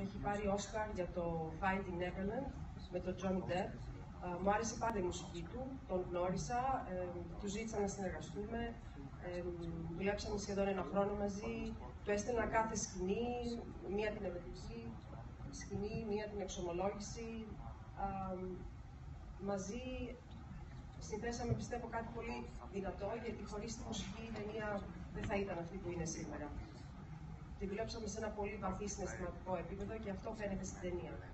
έχει πάρει Όσκαρ για το Finding Neverland με τον Johnny Depp. Μου άρεσε πάντα η μουσική του, τον γνώρισα, του ζήτησα να συνεργαστούμε, δουλέψαμε σχεδόν ένα χρόνο μαζί, του έστελνα κάθε σκηνή, μία την ερωτική σκηνή, μία την εξομολόγηση. Μαζί συνθέσαμε, πιστεύω, κάτι πολύ δυνατό, γιατί χωρίς τη μουσική η ταινία δεν θα ήταν αυτή που είναι σήμερα. Τη δουλέψαμε σε ένα πολύ βαθύ συναισθηματικό επίπεδο και αυτό φαίνεται στην ταινία.